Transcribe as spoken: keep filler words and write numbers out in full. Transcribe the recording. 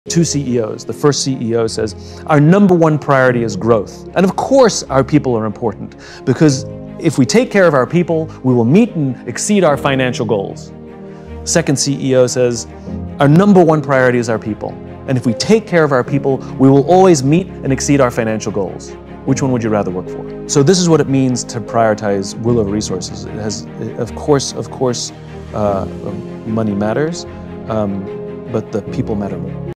Two C E Os. The first C E O says, our number one priority is growth. And of course our people are important, because if we take care of our people, we will meet and exceed our financial goals. Second C E O says, our number one priority is our people. And if we take care of our people, we will always meet and exceed our financial goals. Which one would you rather work for? So this is what it means to prioritize will over resources. It has, of course, of course, uh, money matters, um, but the people matter more.